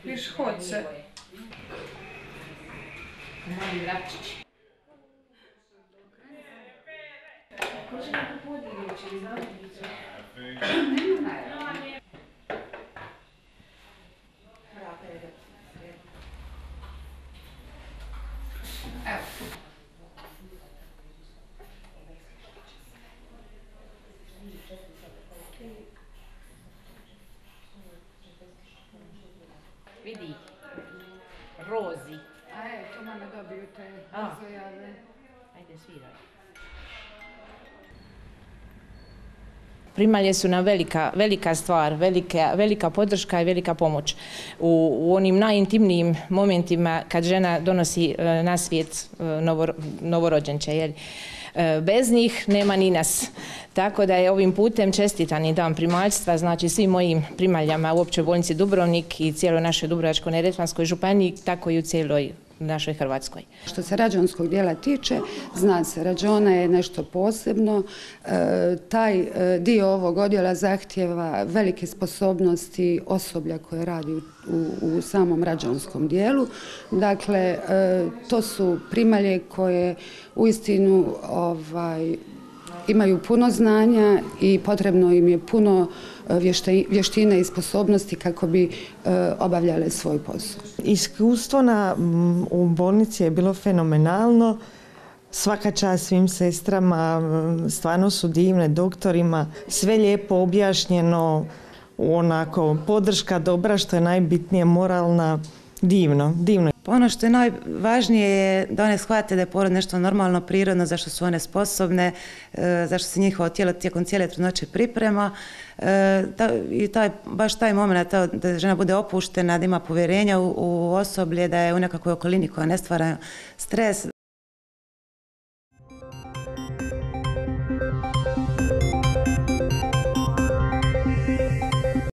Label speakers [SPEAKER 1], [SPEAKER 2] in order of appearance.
[SPEAKER 1] Viš hoće.
[SPEAKER 2] Mali vrapčić. Ko će neko podijeći ili zavodnicu? Evo. Vidi, rozi.
[SPEAKER 1] A to mame dobiju te rozojave.
[SPEAKER 2] Ajde, sviraj. Primalje su nam velika stvar, velika podrška i velika pomoć u onim najintimnijim momentima kad žena donosi na svijet novorođenče. Bez njih nema ni nas. Tako da je ovim putem čestitan i dan primaljstva, znači svim mojim primaljama u Općoj bolnici Dubrovnik i cijeloj našoj Dubrovačko-neretvanskoj županiji, tako i u cijeloj našoj Hrvatskoj.
[SPEAKER 3] Što se rađanskog dijela tiče, zna se, rađona je nešto posebno. Taj dio ovog odjela zahtjeva velike sposobnosti osoblja koje radi u samom rađanskom dijelu. Dakle, to su primalje koje uistinu imaju puno znanja i potrebno im je puno vještine i sposobnosti kako bi obavljale svoj posao.
[SPEAKER 4] Iskustvo u bolnici je bilo fenomenalno. Svaka čast svim sestrama, stvarno su divne, doktorima, sve lijepo objašnjeno, onako podrška dobra, što je najbitnije, moralna, divno.
[SPEAKER 5] Ono što je najvažnije je da one shvate da je porod nešto normalno, prirodno, zašto su one sposobne, zašto se njihovo tijelo tijekom cijele trudnoće priprema. I baš taj moment da žena bude opuštena, da ima povjerenja u osoblje, da je u nekakvoj okolini koja ne stvara stres,